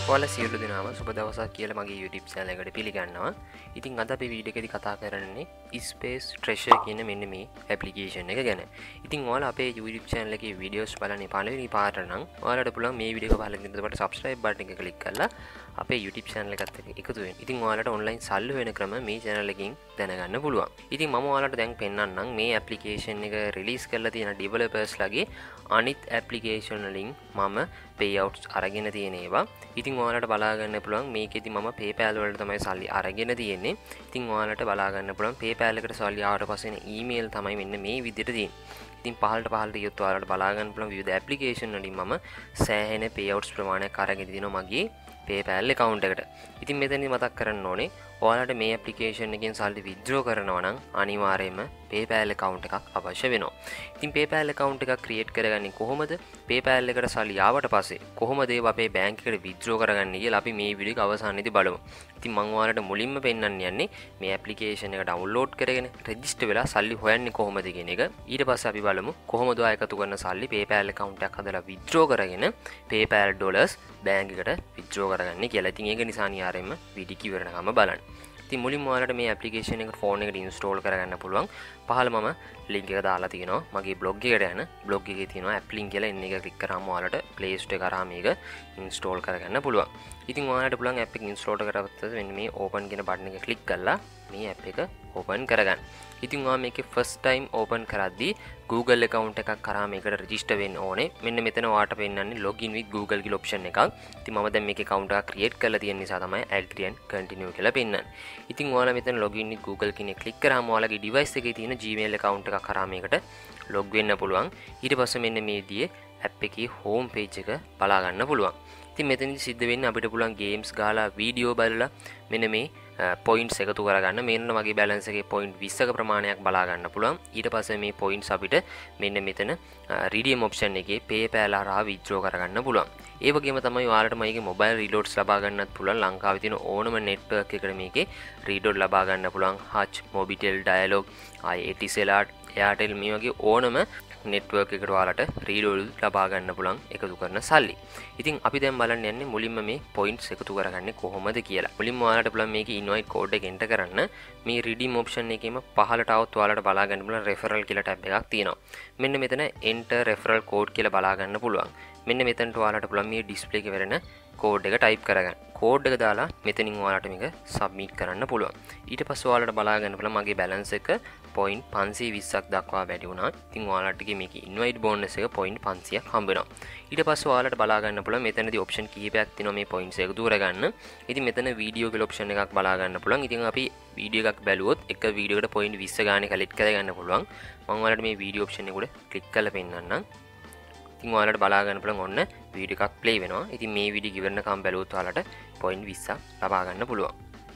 ඔයාලා සියලු දෙනාම සුබ දවසක් කියලා මගේ YouTube channel එකට පිළිගන්නවා. ඉතින් අද අපි වීඩියෝ එකේදී කතා කරන්නේ Space Treasure කියන මෙන්න මේ application එක ගැන. ඉතින් ඔයාලා අපේ YouTube channel එකේ videos බලන්නේ පළවෙනි පාරට නම් ඔයාලට පුළුවන් මේ වීඩියෝ එක බලලා ඉඳලා subscribe button එක click කරලා අපේ YouTube channel එකත් එක්ක එකතු වෙන්න. ඉතින් ඔයාලට online සල්ලි වෙන ක්‍රම මේ channel එකකින් දැනගන්න පුළුවන්. ඉතින් මම ඔයාලට දැන් පෙන්නන්නම් මේ application එක release කරලා තියෙන developers ලගේ අනිත් application වලින් මම payouts අරගෙන තියෙන ඒවා. ඉතින් ඔයාලට බලා ගන්න පුළුවන් මේකෙදි මම PayPal වලට තමයි සල්ලි අරගෙන තියෙන්නේ. ඉතින් ඔයාලට බලා ගන්න පුළුවන් PayPal එකට සල්ලි ආවට පස්සේ එන email තමයි මෙන්න මේ විදිහට තියෙන්නේ. ඉතින් පහළට ගියොත් ඔයාලට බලා ගන්න පුළුවන් විවිධ application වලින් මම සෑහෙන payouts ප්‍රමාණයක් අරගෙන දිනවා මගේ PayPal account එකට. ඉතින් මෙතනදී මතක් කරන්න ඕනේ ඔයාලට මේ application එකෙන් සල්ලි withdraw කරනවා නම් අනිවාර්යයෙන්ම PayPal account එකක් අවශ්‍ය වෙනවා. ඉතින් PayPal account එකක් create කරගන්නේ කොහොමද? PayPal එකට සල්ලි ආවට පස්සේ කොහොමද ඒව අපේ බැංක් එකට withdraw කරගන්නේ කියලා අපි මේ වීඩියෝ එක අවසානයේදී බලමු. ඉතින් මම ඔයාලට මුලින්ම පෙන්නන්න යන්නේ මේ application එක download කරගෙන register වෙලා සල්ලි හොයන්නේ කොහොමද කියන එක. ඊට පස්සේ අපි බලමු කොහොමද ඔයා එකතු කරන සල්ලි PayPal account එකක් හදලා withdraw කරගෙන PayPal dollars බැංක් එකට withdraw කරගන්නේ කියලා. ඉතින් ඒක නිසා අනිවාර්යයෙන්ම වීඩියෝ කිවරනකම බලන්න. ඉතින් මුලින්ම ඔයාලට මේ application එක phone එකට install කරගන්න පුළුවන්. පහළ මම link එක දාලා තියෙනවා. මගේ blog එකට යන blog එකේ තියෙනවා app link කියලා එන්න එක click කරාම ඔයාලට Play Store එක කරා මේක install කරගන්න පුළුවන්. ඉතින් ඔයාලට පුළුවන් app එක install කරගත්තත් මෙන්න මේ open කියන button එක click කරලා මේ app එක open කරගන්න. ඉතින් ඔයා මේකේ first time open කරද්දී Google account එකක් කරා මේකට register වෙන්න ඕනේ. මෙන්න මෙතන ඔයාට පෙන්නන්නේ login with Google කියලා option එකක්. ඉතින් මම දැන් මේකේ account එකක් create කරලා තියෙන නිසා තමයි agree and continue කියලා පෙන්නන්නේ. ඉතින් ඔයාලා මෙතන login with Google කියන එක click කරාම ඔයාලගේ device එකේ තියෙන Gmail account එකක් කරා මේකට log වෙන්න පුළුවන්. ඊට පස්සේ මෙන්න මේ විදිහේ app එකේ home page එක බලා ගන්න පුළුවන්. ඉතින් මෙතනදි සිද්ධ වෙන්නේ අපිට පුළුවන් games ගහලා video බලලා මෙන්න මේ points එකතු කරගන්න. මෙන්න මගේ balance එකේ point 20ක ප්‍රමාණයක් බලා ගන්න පුළුවන්. ඊට පස්සේ මේ points අපිට මෙන්න මෙතන redeem option එකේ PayPal හරහා withdraw කරගන්න පුළුවන්. ඒ වගේම තමයි ඔයාලට මේකේ mobile reloads ලබා ගන්නත් පුළුවන්. ලංකාවේ තියෙන ඕනම network එකකට මේකේ reload ලබා ගන්න පුළුවන්. Hutch, Mobitel, Dialog, Etisalat, Airtel මේ වගේ ඕනම network එකට ඔයාලට reload ලබා ගන්න පුළුවන් එකතු කරන සල්ලි. ඉතින් අපි දැන් බලන්න යන්නේ මුලින්ම මේ points එකතු කරගන්නේ කොහොමද කියලා. මුලින්ම ඔයාලට පුළුවන් මේකේ invite code එක enter කරන්න. මේ redeem option එකේම පහළට આવොත් ඔයාලට බලා ගන්න පුළුවන් referral කියලා tab එකක් තියෙනවා. මෙන්න මෙතන enter referral code කියලා බලා ගන්න පුළුවන්. මෙන්න මෙතනට ඔයාලට පුළුවන් මේ display එකේ වෙරෙන code එක type කරගන්න. code එක දාලා මෙතනින් ඔයාලට මේක submit කරන්න පුළුවන්. ඊට පස්සේ ඔයාලට බලා ගන්න පුළුවන් මගේ balance එක point 520ක් දක්වා වැඩි වුණා. ඉතින් ඔයාලට මේකේ invite bonus එක point 500ක් හම්බ වෙනවා. ඊට පස්සේ ඔයාලට බලා ගන්න පුළුවන් මෙතනදී option කීපයක් තියෙනවා මේ points එක දුර ගන්න. ඉතින් මෙතන video කියලා option එකක් බලා ගන්න පුළුවන්. ඉතින් අපි video එකක් බැලුවොත් එක video එකට point 20 ගානේ collect කරගන්න පුළුවන්. මම ඔයාලට මේ video option එක උඩ click කරලා පෙන්නන්නම්. ඉතින් ඔයාලට බලා ගන්න පුළුවන් ඔන්න video එකක් play වෙනවා. ඉතින් මේ video ඉවරනකම් බැලුවොත් ඔයාලට point 20ක් ලබා ගන්න පුළුවන්.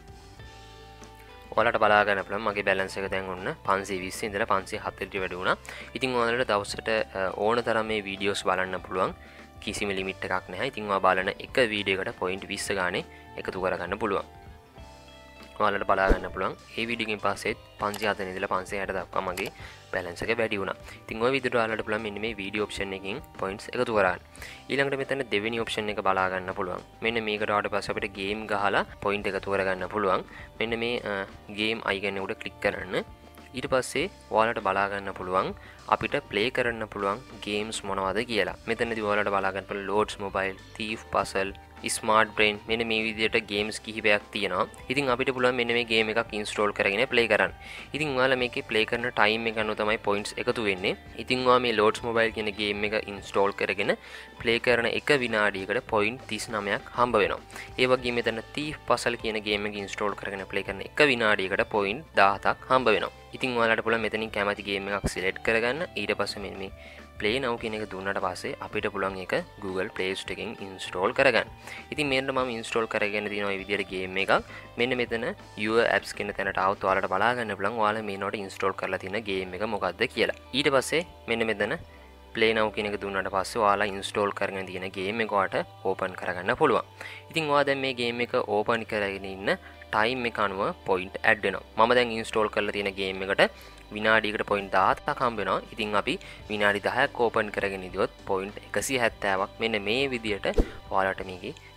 ඔයාලට බලා ගන්න පුළුවන් මගේ balance එක දැන් ඔන්න 520 ඉඳලා 540ට වැඩි වුණා. ඉතින් ඔයාලට දවසට ඕන තරම් මේ videos බලන්න පුළුවන්. කිසිම limit එකක් නැහැ. ඉතින් ඔයා බලන එක video එකට point 20 ගානේ එකතු කරගන්න පුළුවන්. ඔයාලට බලා ගන්න පුළුවන් මේ video එකෙන් පස්සේ 540 ඉඳලා 560 දක්වා මගේ balance එක වැඩි වුණා. ඉතින් ওই විදිහට ඔයාලට පුළුවන් මෙන්න මේ video option එකකින් points එකතු කරගන්න. ඊළඟට මෙතන දෙවෙනි option එක බලා ගන්න පුළුවන්. මෙන්න මේකට ආවට පස්සේ අපිට game ගහලා point එකතු කරගන්න පුළුවන්. මෙන්න මේ game icon එක උඩ click කරන්න. ඊට පස්සේ ඔයාලට බලා ගන්න පුළුවන් අපිට play කරන්න පුළුවන් games මොනවද කියලා. මෙතනදී ඔයාලට බලා ගන්න පුළුවන් Lords Mobile, Thief Puzzle, Smart Brain මෙන්න මේ විදිහට games කිහිපයක් තියෙනවා. ඉතින් අපිට පුළුවන් මෙන්න මේ game එකක් install කරගෙන play කරන්න. ඉතින් ඔයාලා මේකේ play කරන time එක අනුව තමයි points එකතු වෙන්නේ. ඉතින් ඔයා මේ Lords Mobile කියන game එක install කරගෙන play කරන එක විනාඩියකට point 39ක් හම්බ වෙනවා. ඒ වගේම මෙතන Thief Puzzle කියන game එක install කරගෙන play කරන එක විනාඩියකට point 17ක් හම්බ වෙනවා. ඉතින් ඔයාලට පුළුවන් මෙතනින් කැමති game එකක් select කරගන්න. ඊට පස්සේ මෙන්න මේ play now කියන එක දුන්නාට පස්සේ අපිට පුළුවන් ඒක Google Play Store එකෙන් install කරගන්න. ඉතින් මෙන්න මම install කරගෙන තියෙන ওই විදිහට game එකක්. මෙන්න මෙතන your apps කියන තැනට આવත් ඔයාලට බලා ගන්න පුළුවන් ඔයාලා මේනොට install කරලා තියෙන game එක මොකක්ද කියලා. ඊට පස්සේ මෙන්න මෙතන play now කියන එක දුන්නාට පස්සේ ඔයාලා install කරගෙන තියෙන game එක ඔයාලට open කරගන්න පුළුවන්. ඉතින් ඔයා දැන් මේ game එක open කරගෙන ඉන්න time එක අනුව point add වෙනවා. මම දැන් install කරලා තියෙන game එකට විනාඩියකට point 17ක් හම්බ වෙනවා. ඉතින් අපි විනාඩි 10ක් open කරගෙන ඉදියොත් point 170ක් මෙන්න මේ විදියට ඔයාලට මේකේ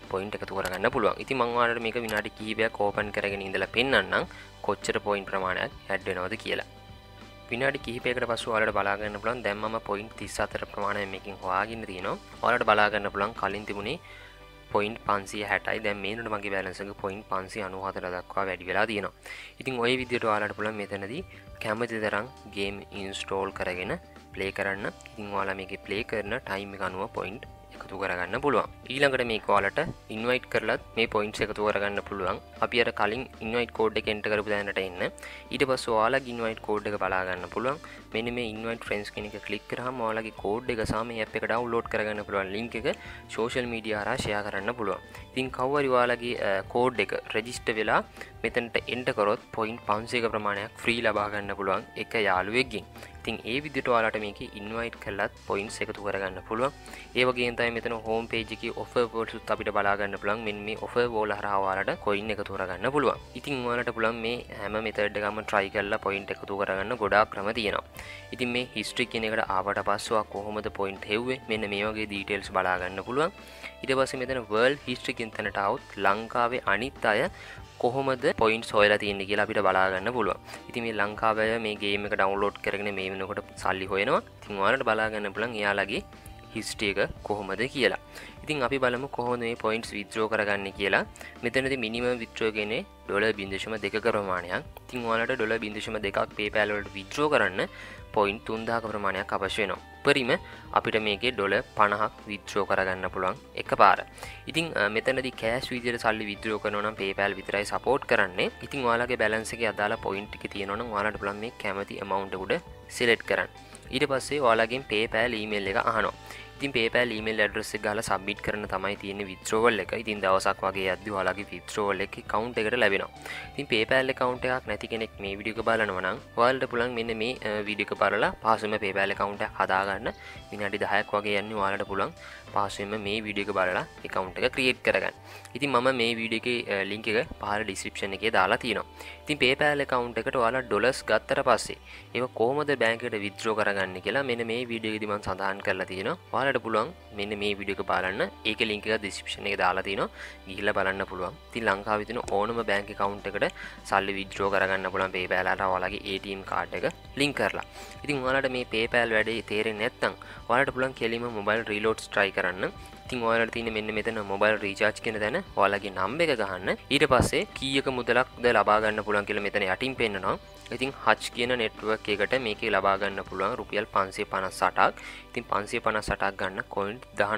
පොයින්ට් එකතු කරගන්න පුළුවන්. ඉතින් මම ඔයාලට මේක විනාඩි කිහිපයක් ඕපන් කරගෙන ඉඳලා පෙන්නන්නම් කොච්චර පොයින්ට් ප්‍රමාණයක් ඇඩ් වෙනවද කියලා. විනාඩි කිහිපයකට පස්සේ ඔයාලට බලා ගන්න පුළුවන් දැන් මම පොයින්ට් 34 ප්‍රමාණයක් මේකෙන් හොයාගෙන තියෙනවා. ඔයාලට බලා ගන්න පුළුවන් කලින් තිබුණේ පොයින්ට් 560යි. දැන් මේනට මගේ බැලන්ස් එක පොයින්ට් 594 දක්වා වැඩි වෙලා තියෙනවා. ඉතින් ওই විදිහට ඔයාලට පුළුවන් මෙතනදී කැමති තරම් ගේම් ඉන්ස්ටෝල් කරගෙන ප්ලේ කරන්න. ඉතින් ඔයාලා මේකේ ප්ලේ කරන ටයිම් එක අනුව පොයින්ට් එකතු කරගන්න පුළුවන්. ඊළඟට මේක ඔයාලට ඉන්වයිට් කරලත් මේ පොයින්ට්ස් එකතු කරගන්න පුළුවන්. අපි අර කලින් ඉන්වයිට් කෝඩ් එක එන්ටර් කරපු තැනට එන්න. ඊට පස්සේ ඔයාලගේ ඉන්වයිට් කෝඩ් එක බලා ගන්න පුළුවන්. මෙන්න මේ ඉන්වයිට් ෆ්‍රෙන්ඩ්ස් කියන එක ක්ලික් කරාම ඔයාලගේ කෝඩ් එක සහ මේ ඇප් එක ඩවුන්ලෝඩ් කරගන්න පුළුවන් ලින්ක් එක සෝෂල් මීඩියා හරහා ෂෙයා කරන්න පුළුවන්. ඉතින් කවුරු හරි ඔයාලගේ කෝඩ් එක රෙජිස්ටර් වෙලා මෙතනට එන්ටර් කරොත් පොයින්ට් 500ක ප්‍රමාණයක් ෆ්‍රී ලබා ගන්න පුළුවන් එක යාළුවෙක්ගෙන්. ඉතින් ඒ විදිහට ඔයාලට මේකේ ඉන්වයිට් කරලත් පොයින්ට්ස් එකතු කරගන්න පුළුවන්. ඒ වගේම තමයි මෙතන හෝම් පේජ් එකේ ඔෆර් වලට අපිට බලා ගන්න පුළුවන්. මෙන්න මේ ඔෆර් වල හරහා ඔයාලට කොයින් එකතු කරගන්න පුළුවන්. ඉතින් ඔයාලට පුළුවන් මේ හැම මෙතඩ් එකක්ම try කරලා පොයින්ට් එකතු කරගන්න ගොඩාක් ක්‍රම තියෙනවා. ඉතින් මේ history කියන එකට ආවට පස්සේ ඔයා කොහොමද පොයින්ට් හෙව්වේ මෙන්න මේ වගේ details බලා ගන්න පුළුවන්. ඊට පස්සේ මෙතන world history කියන තැනට આવොත් ලංකාවේ අනිත් අය කොහොමද පොයින්ට්ස් හොයලා තියෙන්නේ කියලා අපිට බලා ගන්න පුළුවන්. ඉතින් මේ ලංකාවේ මේ ගේම් එක ඩවුන්ලෝඩ් කරගෙන මේ වෙනකොට සල්ලි හොයනවා. ඉතින් ඔයාලට බලා ගන්න පුළුවන් එයාලගේ හිස්ටරි එක කොහොමද කියලා. ඉතින් අපි බලමු කොහොමද මේ පොයින්ට්ස් විත්ඩ්‍රෝ කරගන්නේ කියලා. මෙතනදී මිනිමම් විත්ඩ්‍රෝ කියන්නේ $0.2ක ප්‍රමාණයක්. ඉතින් ඔයාලට $0.2ක් PayPal වලට විත්ඩ්‍රෝ කරන්න පොයින්ට් 3000ක ප්‍රමාණයක් අවශ්‍ය වෙනවා. උපරිම අපිට මේකේ $50ක් විත්ඩ්‍රෝ කරගන්න පුළුවන් එකපාර. ඉතින් මෙතනදී කෑෂ් විදියට සල්ලි විත්ඩ්‍රෝ කරනවා නම් PayPal විතරයි සපෝට් කරන්නේ. ඉතින් ඔයාලගේ බැලන්ස් එකේ අදාළ පොයින්ට් එක තියෙනවා නම් ඔයාලට පුළුවන් මේ කැමති amount එක උඩ select කරන්න. ඊට පස්සේ ඔයාලගෙන් PayPal email එක අහනවා. ඉතින් PayPal email address එක ගහලා submit කරන්න තමයි තියෙන්නේ withdrawal එක. ඉතින් දවසක් වගේ යද්දි ඔයාලගේ withdrawal එක account එකට ලැබෙනවා. ඉතින් PayPal account එකක් නැති කෙනෙක් මේ වීඩියෝ එක බලනවා නම් ඔයාලට පුළුවන් මෙන්න මේ වීඩියෝ එක බලලා පහසුවෙන්ම PayPal account එකක් හදාගන්න. විනාඩි 10ක් වගේ යන්නේ ඔයාලට පුළුවන් පහසුවෙන්ම මේ වීඩියෝ එක බලලා account එක create කරගන්න. ඉතින් මම මේ වීඩියෝ එකේ link එක පහළ description එකේ දාලා තියෙනවා. ඉතින් PayPal account එකට ඔයාලා dollars ගත්තට පස්සේ ඒක කොහොමද බැංක් එකට withdraw කරගන්නේ කියලා මෙන්න මේ වීඩියෝ එකේදී මම සඳහන් කරලා තියෙනවා. ඔයාලට පුළුවන් මෙන්න මේ වීඩියෝ එක බලන්න. ඒකේ link එක description එකේ දාලා තියෙනවා. ගිහිල්ලා බලන්න පුළුවන්. ඉතින් ලංකාවේ තියෙන ඕනම බැංක් account එකට සල්ලි withdraw කරගන්න පුළුවන් PayPal වලට ඔයාලගේ ATM card එක link කරලා. ඉතින් ඔයාලට මේ PayPal වැඩේ තේරෙන්නේ නැත්නම් ඔයාලට පුළුවන් කෙලින්ම mobile reloads try කරන්න. ඉතින් ඔයාලට තියෙන මෙන්න මෙතන mobile recharge කියන තැන ඔයාලගේ number එක ගහන්න. ඊට පස්සේ කීයක මුදලක්ද ලබා ගන්න පුළුවන් කියලා මෙතන යටින් පෙන්නනවා. ඉතින් Hutch කියන network එකට මේකේ ලබා ගන්න පුළුවන් රුපියල් 558ක්. ඉතින් 558ක් ගන්න coin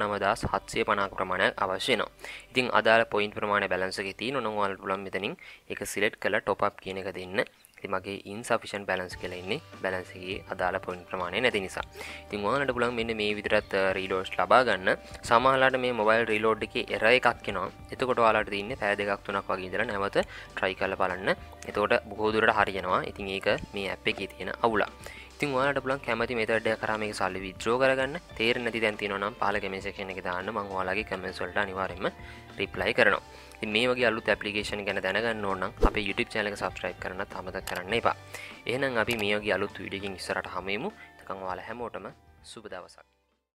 19750ක ප්‍රමාණයක් අවශ්‍ය වෙනවා. ඉතින් අදාළ point ප්‍රමාණය balance එකේ තියෙනවා නම් ඔයාලට පුළුවන් මෙතනින් ඒක select කරලා top up කියන එක දෙන්න. ඉතින් මගේ insufficient balance කියලා ඉන්නේ balance එකේ අදාළ point ප්‍රමාණය නැති නිසා. ඉතින් ඔයාලට පුළුවන් මෙන්න මේ විදිහට reloads ලබා ගන්න. සමහරවිට මේ mobile reload එකේ error එකක් එනවා. එතකොට ඔයාලට තියෙන්නේ පැය දෙකක් තුනක් වගේ ඉඳලා නැවත try කරලා බලන්න. එතකොට බොහෝ දුරට හරියනවා. ඉතින් ඒක මේ app එකේ තියෙන අවුල. ඉතින් ඔයාලට පුළුවන් කැමති method එක කරා මේක සල්ලි withdraw කරගන්න. තේරෙන්නේ නැති දැන් තියෙනවා නම් පහළ comment section එකේ දාන්න. මම ඔයාලගේ comments වලට අනිවාර්යයෙන්ම reply කරනවා. ඉතින් මේ වගේ අලුත් application ගැන දැනගන්න ඕන නම් අපේ YouTube channel එක subscribe කරන්නත් අමතක කරන්න එපා. එහෙනම් අපි මේ වගේ අලුත් වීඩියෝ එකකින් ඉස්සරහට හමු වෙමු. එතකන් ඔයාලා හැමෝටම සුබ දවසක්.